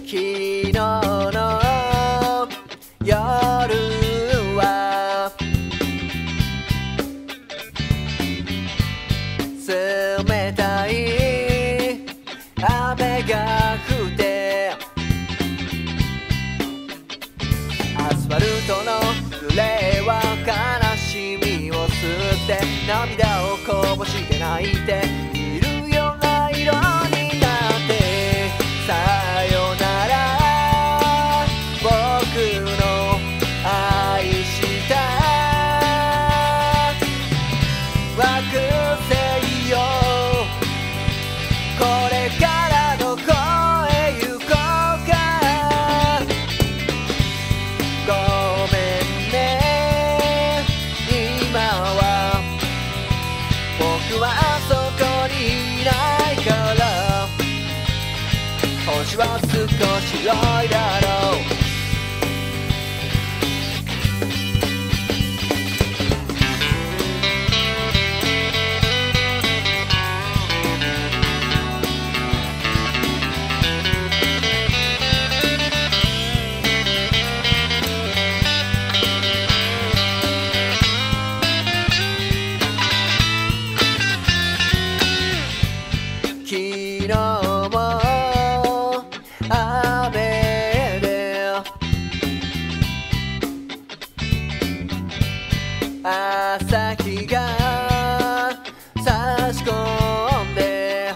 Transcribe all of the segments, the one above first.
昨日の夜は冷たい雨が降ってアスファルトの揺れは悲しみを吸って涙をこぼして泣いているような色になってさよなら僕の愛した惑星よこれからどこへ行こうかごめんね今は僕はそこにいないから星は少し広いだろう昨日も雨で朝日が差し込んで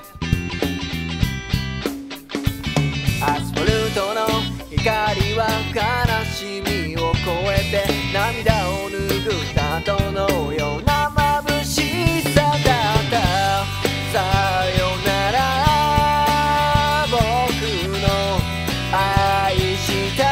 アスファルトの光は悲しみを越えて涙を拭った後のような眩しさだったさよなら僕の愛した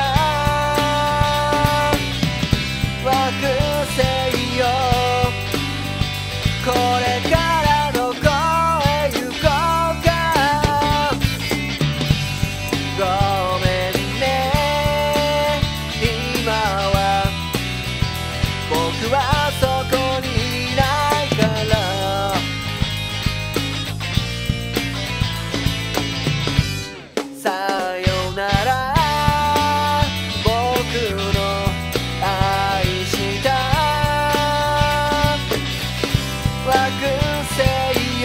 惑星よこれからどこへ行こうかごめんね今は僕はそこにいないからさよなら僕の愛した惑星よ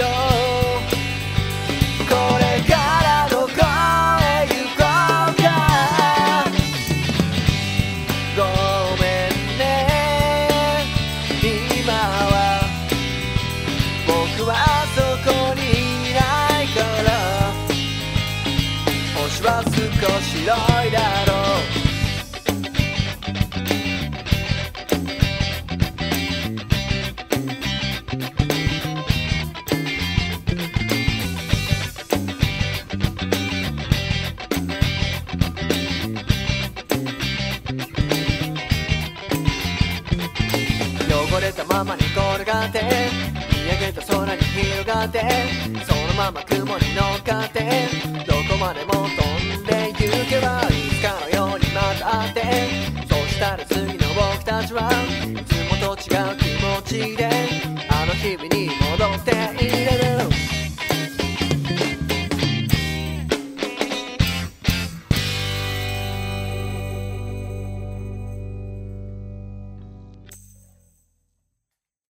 これからどこへ行こうかごめんね今は僕はそこにいないから星は少し広いだろう汚れたままに転がって見上げた空に広がってそのまま雲に乗っかってどこまでも飛んで行けばいつかのようにまた会ってそしたら次の僕たちはいつもと違う気持ちであの日々に戻ってい